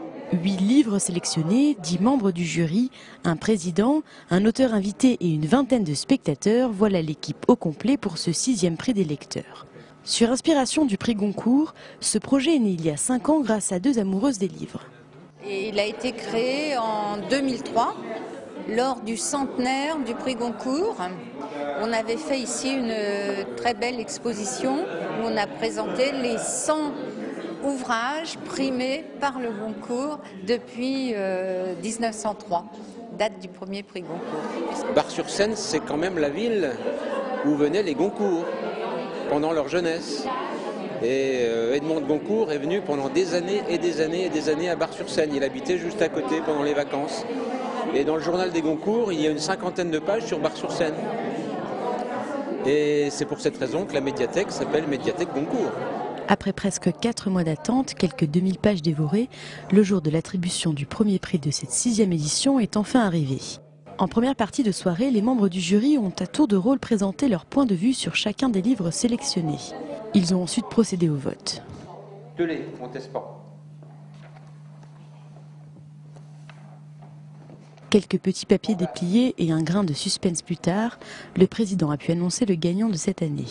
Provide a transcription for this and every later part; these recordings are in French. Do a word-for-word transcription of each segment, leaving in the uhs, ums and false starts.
Huit livres sélectionnés, dix membres du jury, un président, un auteur invité et une vingtaine de spectateurs, voilà l'équipe au complet pour ce sixième prix des lecteurs. Sur inspiration du prix Goncourt, ce projet est né il y a cinq ans grâce à deux amoureuses des livres. Et il a été créé en deux mille trois, lors du centenaire du prix Goncourt. On avait fait ici une très belle exposition où on a présenté les cent ouvrages primés par le Goncourt depuis euh, mille neuf cent trois, date du premier prix Goncourt. Bar-sur-Seine, c'est quand même la ville où venaient les Goncourt pendant leur jeunesse. Et euh, Edmond de Goncourt est venu pendant des années et des années et des années à Bar-sur-Seine. Il habitait juste à côté pendant les vacances. Et dans le journal des Goncourt, il y a une cinquantaine de pages sur Bar-sur-Seine. Et c'est pour cette raison que la médiathèque s'appelle Médiathèque Goncourt. Après presque quatre mois d'attente, quelques deux mille pages dévorées, le jour de l'attribution du premier prix de cette sixième édition est enfin arrivé. En première partie de soirée, les membres du jury ont à tour de rôle présenté leur point de vue sur chacun des livres sélectionnés. Ils ont ensuite procédé au vote. De lait, on teste pas. Quelques petits papiers dépliés et un grain de suspense plus tard, le président a pu annoncer le gagnant de cette année.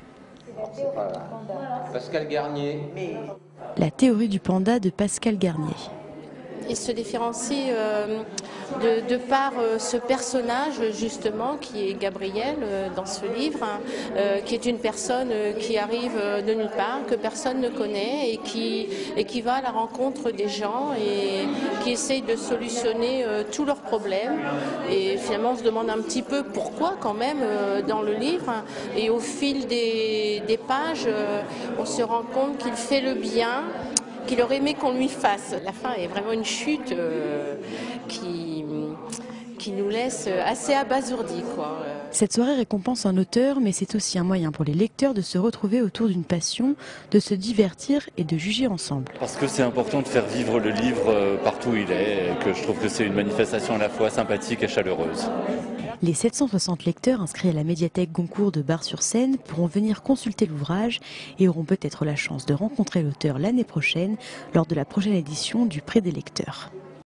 Pascal Garnier. La théorie du panda de Pascal Garnier. Il se différencie euh, de, de par euh, ce personnage justement qui est Gabriel euh, dans ce livre, hein, euh, qui est une personne euh, qui arrive euh, de nulle part, que personne ne connaît et qui, et qui va à la rencontre des gens et qui essaye de solutionner euh, tous leurs problèmes. Et finalement on se demande un petit peu pourquoi quand même euh, dans le livre, hein, et au fil des, des pages euh, on se rend compte qu'il fait le bien qu'il aurait aimé qu'on lui fasse. La fin est vraiment une chute euh, qui, qui nous laisse assez abasourdis, quoi. Cette soirée récompense un auteur, mais c'est aussi un moyen pour les lecteurs de se retrouver autour d'une passion, de se divertir et de juger ensemble. Parce que c'est important de faire vivre le livre partout où il est, et que je trouve que c'est une manifestation à la fois sympathique et chaleureuse. Les sept cent soixante lecteurs inscrits à la médiathèque Goncourt de Bar-sur-Seine pourront venir consulter l'ouvrage et auront peut-être la chance de rencontrer l'auteur l'année prochaine lors de la prochaine édition du Prix des lecteurs.